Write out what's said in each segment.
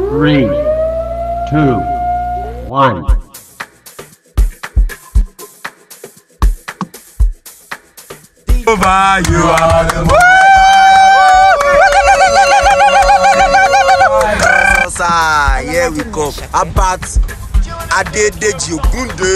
3, 2, 1. Over, you are the Ososa, here we go. About Adedeji Ogunde.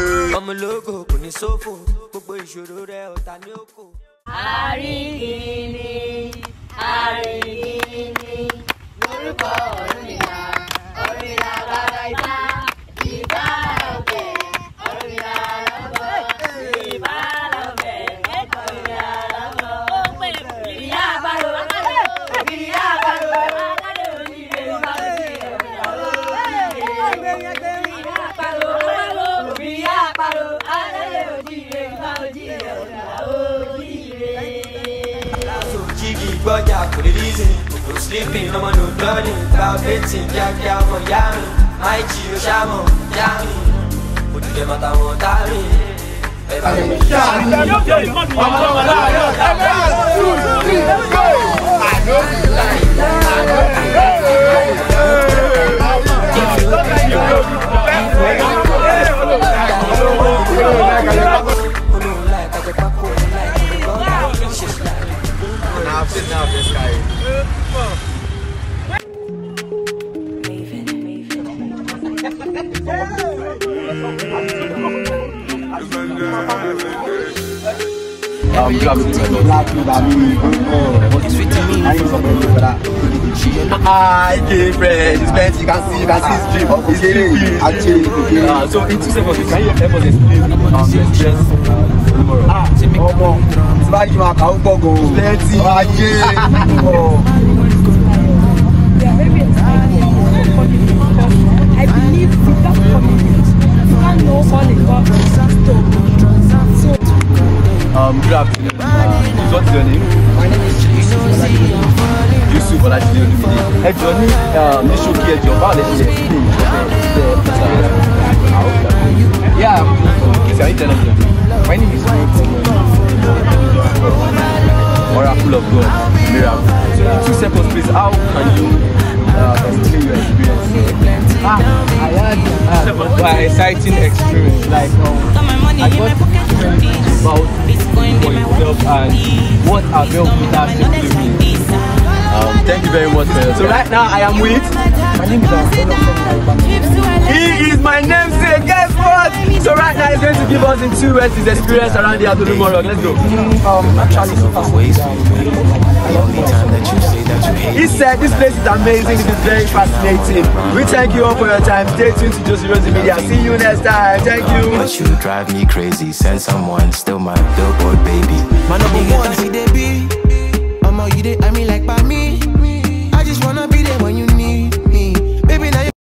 Sleeping, no man, no bloody, about betting, jack, Miami, my Gio Shamo, Yami, put them at our time. Now this guy. Okay, friend, it's meant you can see his dream. It's dream. Actually, so in 2 seconds, can you help us explain the stress tomorrow? It's like you are out for go. Let's see. I believe without commitment, you can't know all the God. Good afternoon. What's your name? My name is Yusuf Olajide Olumide. Hey Johnny, this show here, your father is yeah. Can you tell us your name? My name is Oracle of God, Miracle. 2 seconds, please. How can you explain your experience? I had an exciting experience. Like I got about for yourself and what Abeokuta simply means. Thank you very much, man. So right now I am with. My name is Olumo. He is my namesake. Guess what? So right now he's going to give us in 2 words his experience around the Olumo rock. Let's go. Actually, he said this place is amazing. It is very fascinating. We thank you all for your time. Stay tuned to Josie Rosie Media. See you next time. Thank you. But you drive me crazy. Send someone, still my